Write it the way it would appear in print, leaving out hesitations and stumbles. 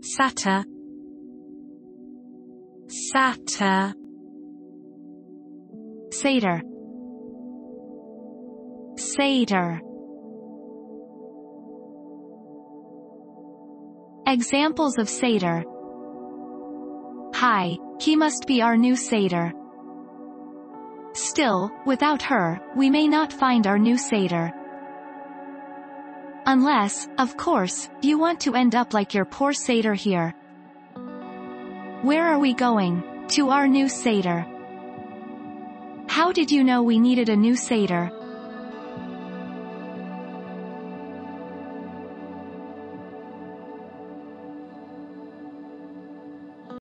Satyr, Satyr. Satyr, Satyr. Examples of satyr. Hi, he must be our new satyr. Still, without her, we may not find our new satyr. Unless, of course, you want to end up like your poor satyr here. Where are we going? To our new satyr. How did you know we needed a new satyr?